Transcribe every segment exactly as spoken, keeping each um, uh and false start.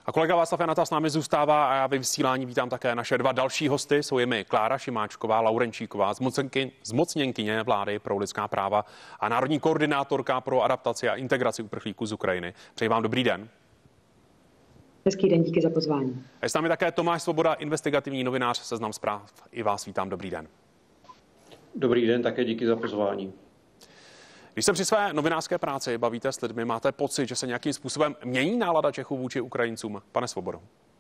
A kolega Václav Janata s námi zůstává a já ve vysílání vítám také naše dva další hosty. Jsou jimi Klára Šimáčková, Laurenčíková, zmocněnkyně vlády pro lidská práva a národní koordinátorka pro adaptaci a integraci uprchlíků z Ukrajiny. Přeji vám dobrý den. Hezký den, díky za pozvání. Je s námi také Tomáš Svoboda, investigativní novinář Seznam Zpráv. I vás vítám, dobrý den. Dobrý den, také díky za pozvání. Když se při své novinářské práci bavíte s lidmi, máte pocit, že se nějakým způsobem mění nálada Čechů vůči Ukrajincům? Pane Svobodo.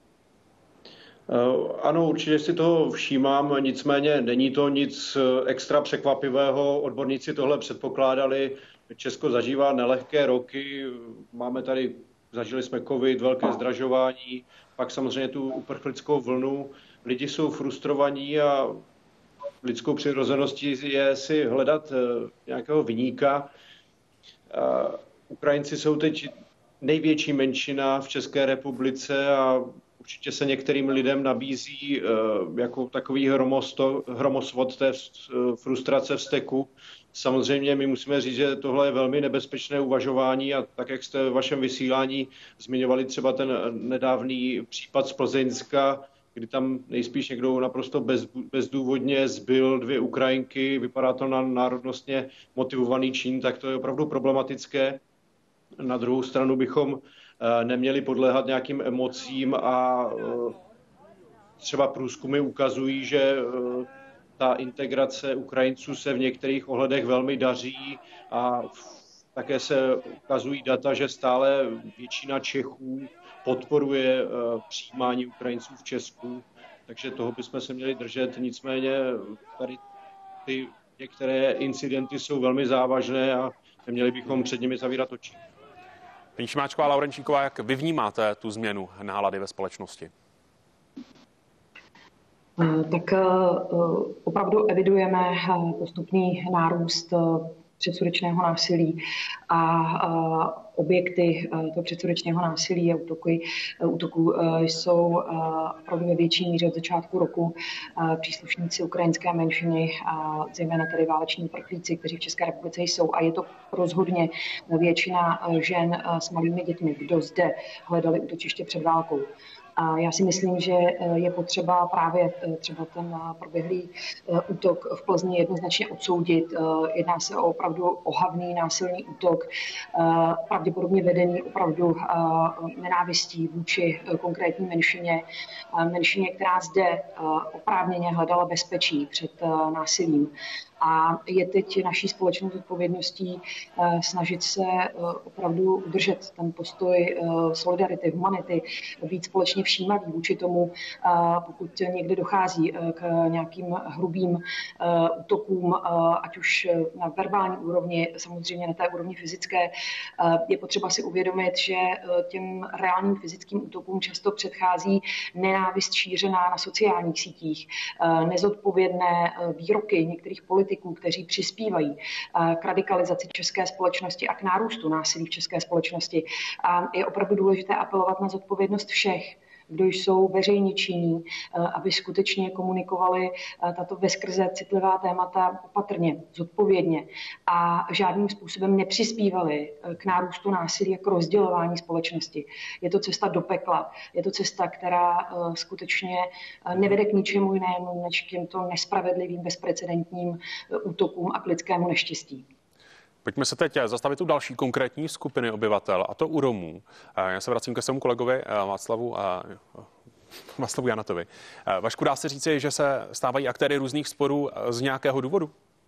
Ano, určitě si toho všímám, nicméně není to nic extra překvapivého. Odborníci tohle předpokládali. Česko zažívá nelehké roky, máme tady, zažili jsme covid, velké zdražování, pak samozřejmě tu uprchlickou vlnu. Lidi jsou frustrovaní a lidskou přirozeností je si hledat nějakého viníka. Ukrajinci jsou teď největší menšina v České republice a určitě se některým lidem nabízí jako takový hromosto, hromosvod té frustrace, vzteku. Samozřejmě my musíme říct, že tohle je velmi nebezpečné uvažování a tak, jak jste ve vašem vysílání zmiňovali třeba ten nedávný případ z Plzeňska, kdy tam nejspíš někdo naprosto bez, bezdůvodně zbyl dvě Ukrajinky, vypadá to na národnostně motivovaný čin, tak to je opravdu problematické. Na druhou stranu bychom neměli podléhat nějakým emocím a třeba průzkumy ukazují, že ta integrace Ukrajinců se v některých ohledech velmi daří a také se ukazují data, že stále většina Čechů podporuje přijímání Ukrajinců v Česku, takže toho bychom se měli držet. Nicméně tady ty některé incidenty jsou velmi závažné a neměli bychom před nimi zavírat oči. Paní Šimáčková, Laurenčíková, jak vy vnímáte tu změnu nálady ve společnosti? Tak opravdu evidujeme postupný nárůst předsudečného násilí a objekty toho předsudečného násilí a útoky, útoků jsou opravdu ve větší míře od začátku roku příslušníci ukrajinské menšiny, zejména tedy váleční uprchlíci, kteří v České republice jsou. A je to rozhodně většina žen s malými dětmi, kdo zde hledali útočiště před válkou. A já si myslím, že je potřeba právě třeba ten proběhlý útok v Plzni jednoznačně odsoudit. Jedná se o opravdu ohavný násilný útok, pravděpodobně vedený opravdu nenávistí vůči konkrétní menšině, menšině, která zde oprávněně hledala bezpečí před násilím. A je teď naší společnou odpovědností snažit se opravdu udržet ten postoj solidarity, humanity, být společně všímavý vůči tomu, pokud někde dochází k nějakým hrubým útokům, ať už na verbální úrovni, samozřejmě na té úrovni fyzické. Je potřeba si uvědomit, že těm reálným fyzickým útokům často předchází nenávist šířená na sociálních sítích, nezodpovědné výroky některých politiků, kteří přispívají k radikalizaci české společnosti a k nárůstu násilí v české společnosti. A je opravdu důležité apelovat na zodpovědnost všech, kdo jsou veřejně činní, aby skutečně komunikovali tato veskrze citlivá témata opatrně, zodpovědně a žádným způsobem nepřispívali k nárůstu násilí a k rozdělování společnosti. Je to cesta do pekla, je to cesta, která skutečně nevede k ničemu jinému, než k těmto nespravedlivým, bezprecedentním útokům a k lidskému neštěstí. Pojďme se teď zastavit u další konkrétní skupiny obyvatel, a to u Romů. Já se vracím ke svému kolegovi Václavu, Václavu Janatovi. Vašku, dá se říci, že se stávají aktéry různých sporů z nějakého důvodu?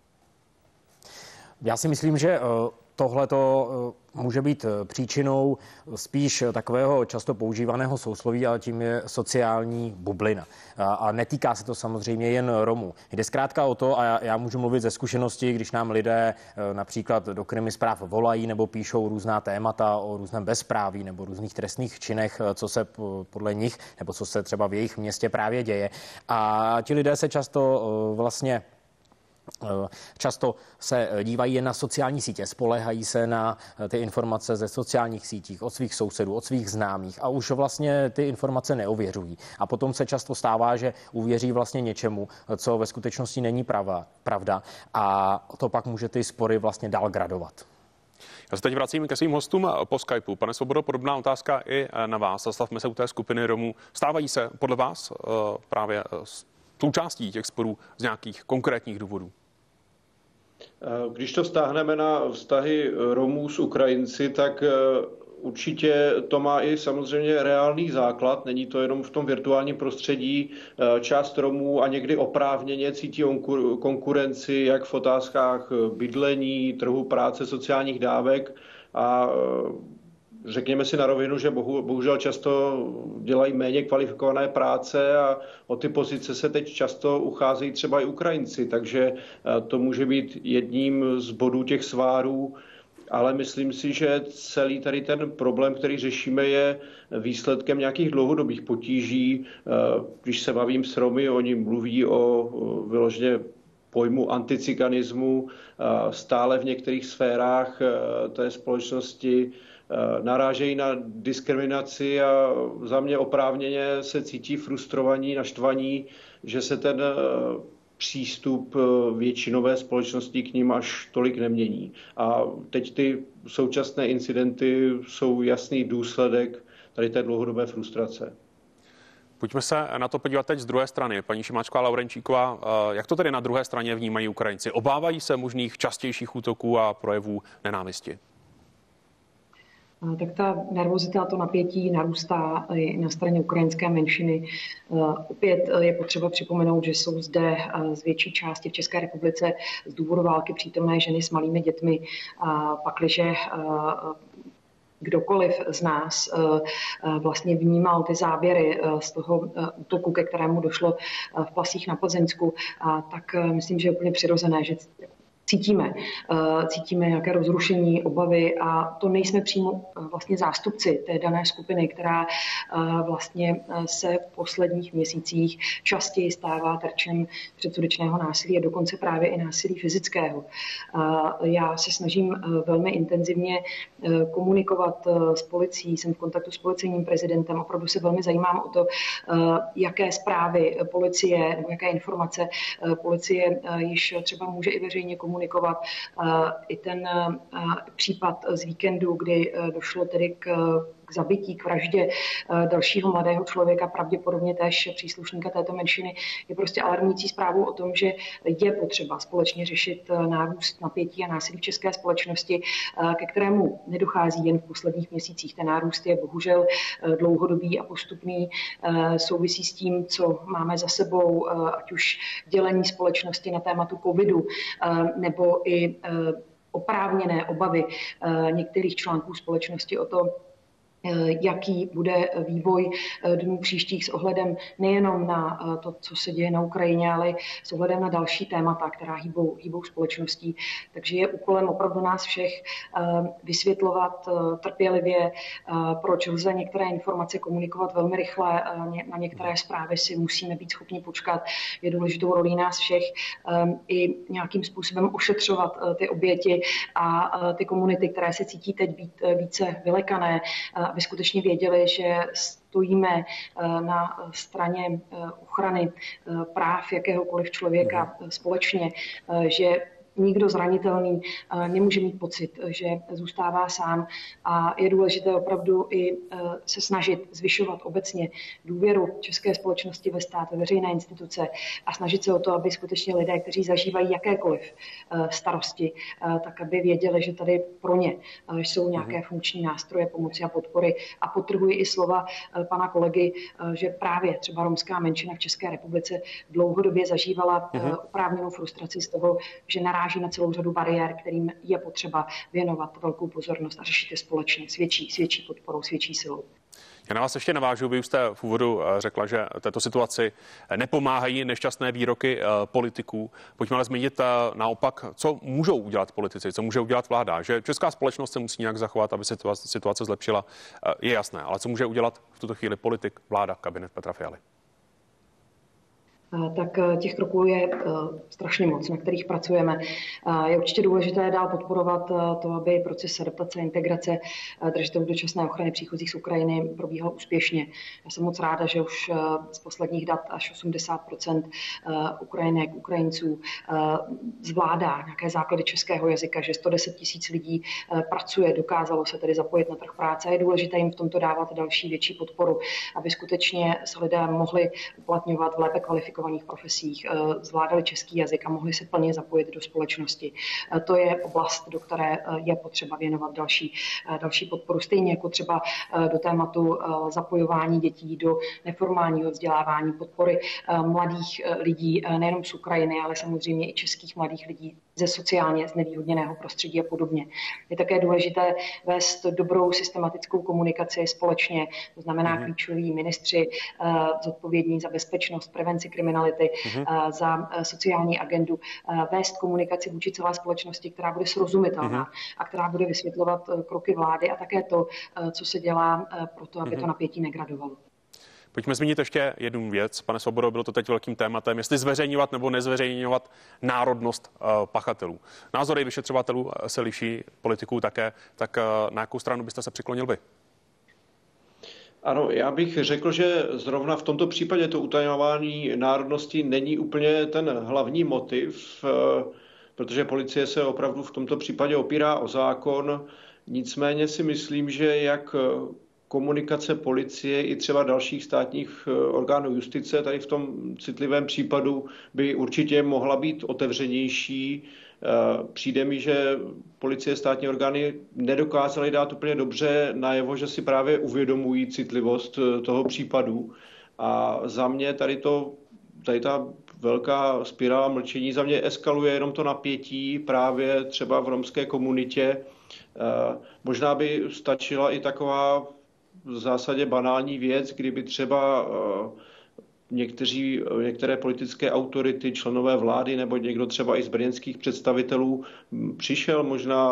Já si myslím, že tohle to může být příčinou spíš takového často používaného sousloví, ale tím je sociální bublina. A netýká se to samozřejmě jen Romů. Jde zkrátka o to, a já, já můžu mluvit ze zkušenosti, když nám lidé například do Krymy zpráv volají nebo píšou různá témata o různém bezpráví nebo různých trestných činech, co se podle nich nebo co se třeba v jejich městě právě děje. A ti lidé se často vlastně Často se dívají jen na sociální sítě, spoléhají se na ty informace ze sociálních sítích, od svých sousedů, od svých známých a už vlastně ty informace neověřují. A potom se často stává, že uvěří vlastně něčemu, co ve skutečnosti není pravda, pravda a to pak může ty spory vlastně dál gradovat. Já se teď vracím ke svým hostům po Skypeu. Pane Svobodo, podobná otázka i na vás. Zastavme se u té skupiny Romů. Stávají se podle vás právě součástí těch sporů z nějakých konkrétních důvodů? Když to vztáhneme na vztahy Romů s Ukrajinci, tak určitě to má i samozřejmě reálný základ. Není to jenom v tom virtuálním prostředí. Část Romů a někdy oprávněně cítí konkurenci jak v otázkách bydlení, trhu práce, sociálních dávek a řekněme si na rovinu, že bohužel často dělají méně kvalifikované práce a o ty pozice se teď často ucházejí třeba i Ukrajinci, takže to může být jedním z bodů těch svárů, ale myslím si, že celý tady ten problém, který řešíme, je výsledkem nějakých dlouhodobých potíží. Když se bavím s Romy, oni mluví o vyloženě pojmu anticikanismu, stále v některých sférách té společnosti narážejí na diskriminaci a za mě oprávněně se cítí frustrovaní, naštvaní, že se ten přístup většinové společnosti k ním až tolik nemění. A teď ty současné incidenty jsou jasný důsledek tady té dlouhodobé frustrace. Pojďme se na to podívat teď z druhé strany. Paní Šimáčková, Laurenčíková, jak to tedy na druhé straně vnímají Ukrajinci? Obávají se možných častějších útoků a projevů nenávisti? Tak ta nervozita, to napětí narůstá i na straně ukrajinské menšiny. Opět je potřeba připomenout, že jsou zde z větší části v České republice z důvodu války přítomné ženy s malými dětmi. Pakliže kdokoliv z nás vlastně vnímal ty záběry z toho útoku, ke kterému došlo v Plasích na Plzeňsku, tak myslím, že je úplně přirozené, že Cítíme, cítíme nějaké rozrušení, obavy a to nejsme přímo vlastně zástupci té dané skupiny, která vlastně se v posledních měsících častěji stává terčem předsudečného násilí a dokonce právě i násilí fyzického. Já se snažím velmi intenzivně komunikovat s policií, jsem v kontaktu s policejním prezidentem, opravdu se velmi zajímám o to, jaké zprávy policie nebo jaké informace policie již třeba může i veřejně komunikovat. komunikovat. I ten případ z víkendu, kdy došlo tedy k k zabití, k vraždě dalšího mladého člověka, pravděpodobně též příslušníka této menšiny, je prostě alarmující zprávou o tom, že je potřeba společně řešit nárůst napětí a násilí v české společnosti, ke kterému nedochází jen v posledních měsících. Ten nárůst je bohužel dlouhodobý a postupný, souvisí s tím, co máme za sebou, ať už dělení společnosti na tématu covidu, nebo i oprávněné obavy některých článků společnosti o to, jaký bude vývoj dnů příštích s ohledem nejenom na to, co se děje na Ukrajině, ale s ohledem na další témata, která hýbou, hýbou společností. Takže je úkolem opravdu nás všech vysvětlovat trpělivě, proč lze některé informace komunikovat velmi rychle, na některé zprávy si musíme být schopni počkat. Je důležitou rolí nás všech i nějakým způsobem ošetřovat ty oběti a ty komunity, které se cítí teď být více vylekané, aby skutečně věděli, že stojíme na straně ochrany práv jakéhokoliv člověka společně, že nikdo zranitelný nemůže mít pocit, že zůstává sám a je důležité opravdu i se snažit zvyšovat obecně důvěru české společnosti ve stát, ve veřejné instituce a snažit se o to, aby skutečně lidé, kteří zažívají jakékoliv starosti, tak aby věděli, že tady pro ně jsou nějaké funkční nástroje pomoci a podpory. A podtrhuji i slova pana kolegy, že právě třeba romská menšina v České republice dlouhodobě zažívala oprávněnou frustraci z toho, že naráží na celou řadu bariér, kterým je potřeba věnovat velkou pozornost a řešit je společně s větší, s větší podporou, s větší silou. Já na vás ještě navážu, vy už jste v úvodu řekla, že této situaci nepomáhají nešťastné výroky politiků. Pojďme ale zmínit naopak, co můžou udělat politici, co může udělat vláda. Že česká společnost se musí nějak zachovat, aby se situace zlepšila, je jasné. Ale co může udělat v tuto chvíli politik, vláda, kabinet Petra Fialy? tak těch kroků je strašně moc, na kterých pracujeme. Je určitě důležité dál podporovat to, aby proces adaptace a integrace držitelů dočasné ochrany příchozích z Ukrajiny probíhal úspěšně. Já jsem moc ráda, že už z posledních dat až osmdesát procent Ukrajinek, Ukrajinců zvládá nějaké základy českého jazyka, že sto deset tisíc lidí pracuje, dokázalo se tedy zapojit na trh práce. Je důležité jim v tomto dávat další větší podporu, aby skutečně se lidé mohli uplatňovat v lépe kvalifikovaných profesích, zvládali český jazyk a mohli se plně zapojit do společnosti. To je oblast, do které je potřeba věnovat další, další podporu. Stejně jako třeba do tématu zapojování dětí do neformálního vzdělávání, podpory mladých lidí nejenom z Ukrajiny, ale samozřejmě i českých mladých lidí ze sociálně znevýhodněného prostředí a podobně. Je také důležité vést dobrou systematickou komunikaci společně, to znamená klíčoví ministři zodpovědní za bezpečnost, prevenci kriminality, mm-hmm. za sociální agendu, vést komunikaci vůči celé společnosti, která bude srozumitelná mm-hmm. a která bude vysvětlovat kroky vlády a také to, co se dělá pro to, aby mm-hmm. to napětí negradovalo. Pojďme zmínit ještě jednu věc. Pane Svobodo, bylo to teď velkým tématem, jestli zveřejňovat nebo nezveřejňovat národnost uh, pachatelů. Názory vyšetřovatelů se liší, politiků také, tak uh, na jakou stranu byste se přiklonil vy? Ano, já bych řekl, že zrovna v tomto případě to utajování národnosti není úplně ten hlavní motiv, protože policie se opravdu v tomto případě opírá o zákon. Nicméně si myslím, že jak komunikace policie i třeba dalších státních orgánů justice tady v tom citlivém případu by určitě mohla být otevřenější. Přijde mi, že policie, státní orgány nedokázaly dát úplně dobře najevo, že si právě uvědomují citlivost toho případu. A za mě tady, to, tady ta velká spirála mlčení za mě eskaluje jenom to napětí právě třeba v romské komunitě. Možná by stačila i taková v zásadě banální věc, kdyby třeba Někteří, některé politické autority, členové vlády nebo někdo třeba i z brněnských představitelů přišel možná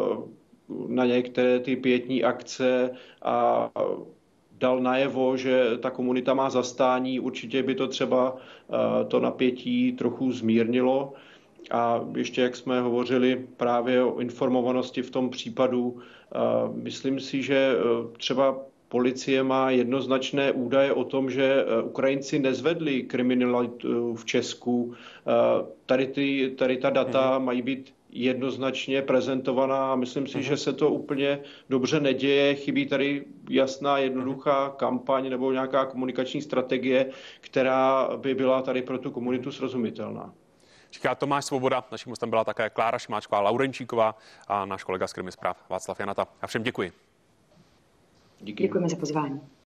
na některé ty pietní akce a dal najevo, že ta komunita má zastání. Určitě by to třeba to napětí trochu zmírnilo. A ještě jak jsme hovořili právě o informovanosti v tom případu, myslím si, že třeba policie má jednoznačné údaje o tom, že Ukrajinci nezvedli kriminalitu v Česku. Tady, ty, tady ta data mají být jednoznačně prezentovaná a myslím si, že se to úplně dobře neděje. Chybí tady jasná, jednoduchá kampaň nebo nějaká komunikační strategie, která by byla tady pro tu komunitu srozumitelná. Říká Tomáš Svoboda, naším hostem byla také Klára Šimáčková Laurenčíková a náš kolega z Krimi zpráv Václav Janata. A všem děkuji. Díky. Děkujeme za pozvání.